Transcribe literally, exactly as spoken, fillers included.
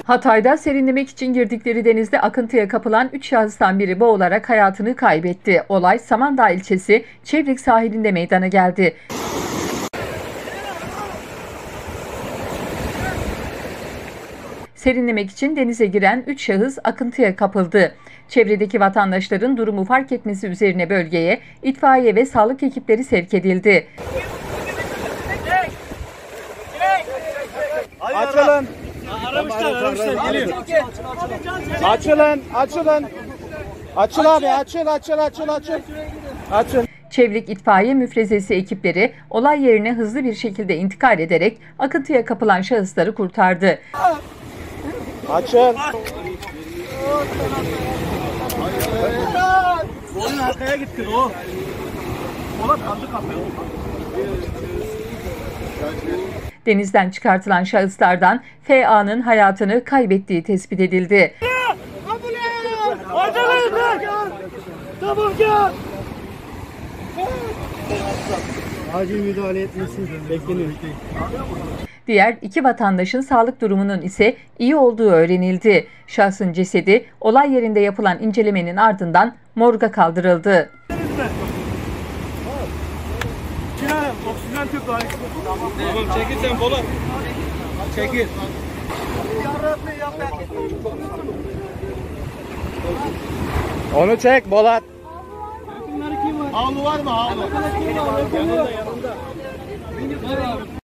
Hatay'da serinlemek için girdikleri denizde akıntıya kapılan üç şahıstan biri boğularak hayatını kaybetti. Olay Samandağ ilçesi Çevrik sahilinde meydana geldi. Serinlemek için denize giren üç şahıs akıntıya kapıldı. Çevredeki vatandaşların durumu fark etmesi üzerine bölgeye itfaiye ve sağlık ekipleri sevk edildi. Açılın. Aramışlar, aramışlar geliyor. Açılın, açılın. Açıl abi, açıl, açıl, açıl, açıl. Açıl. Çevrik İtfaiye Müfrezesi ekipleri olay yerine hızlı bir şekilde intikal ederek akıntıya kapılan şahısları kurtardı. Açıl. Onun arkaya gitti o. Polat kaldı kapıyı. Denizden çıkartılan şahıslardan F A'nın hayatını kaybettiği tespit edildi. Acele edin! Çabuk gel! Acil müdahale etmesi bekleniyor. Diğer iki vatandaşın sağlık durumunun ise iyi olduğu öğrenildi. Şahsın cesedi olay yerinde yapılan incelemenin ardından morga kaldırıldı. Oksijen tüp var. Tamam çekil sen Polat. Çekil. Onu çek Bolat. Havlu var mı havlu? Yanında yanında.